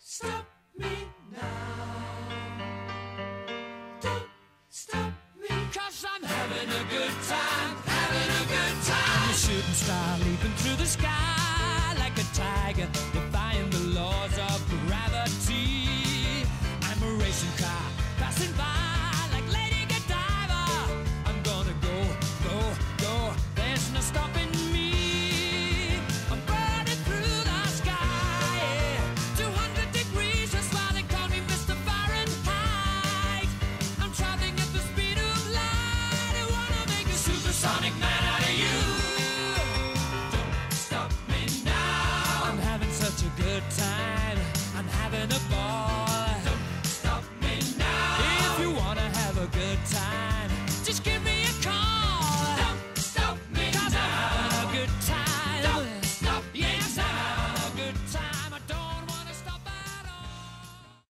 stop me now. Don't stop me, 'cause I'm having a good time, having a good time. I'm a shooting star leaping through the sky like a tiger, defying the laws of gravity. I'm a racing car passing by like Lady Godiva. I'm gonna go, go, go. There's no stopping me. I'm burning through the sky, yeah. 200 degrees, that's why they call me Mr. Fahrenheit. I'm traveling at the speed of light. I wanna make a supersonic man out of you. Don't stop me now. I'm having such a good time. I'm having a ball.